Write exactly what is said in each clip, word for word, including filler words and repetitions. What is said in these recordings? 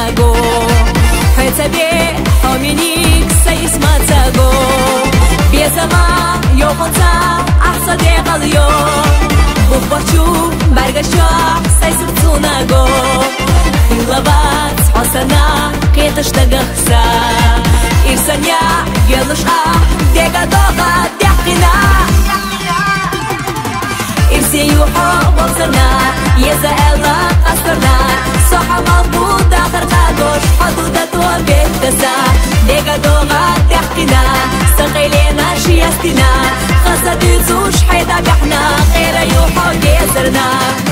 go Hetabe hominik sais matsago Biesama yoqonsa ahsa deqalyo Buqbachu bargasho sais tsunago Labat hasana qetish tagaxsa Irsanya yelusha dega doga daqina Irsi yuha wazana yeza ela asrna Sahama buda kharqadosh haduda توبتسا دega doga daqina Saqilena shiyastina Qasadi zush hayda bihna Qira yuha gezerna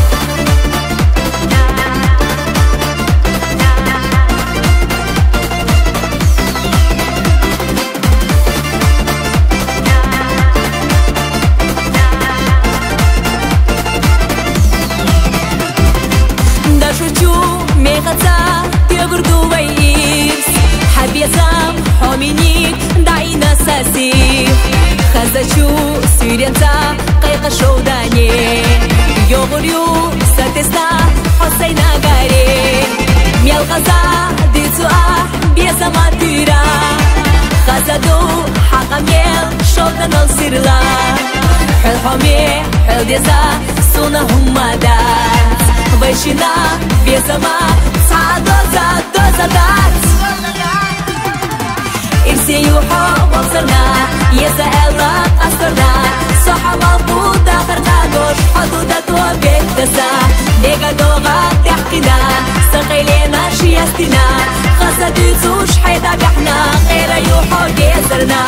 Хочу сиренца, кайка шоудане Я говорю, сатеста, хосей на горе Мел газа, дицуа, беза матыра Газаду, хака мел, шоудан ал сирла Хэл хоме, хэл деза, суна хумадат Вайшина, беза ма, са доза, доза дат Ирси юха, валсарна, еза эла asrna Sahama buda kharqadosh haduda توبتسا دega doga daqina Saqilena shiyastina Qasadi zush hayda bihna Qira yuha gezerna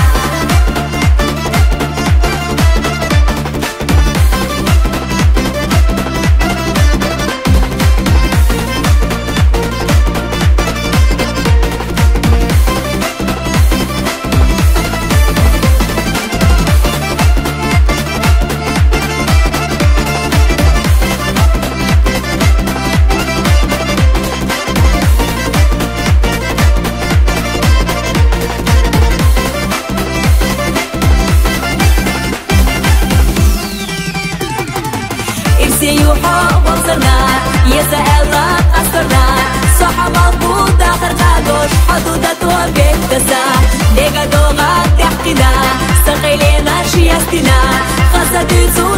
يوحى وصرنا يسا إلا أسرنا صحما بودا خرقادوش حدودا توبتسا دega doga daqina Saqilena shiyastina Qasadi zu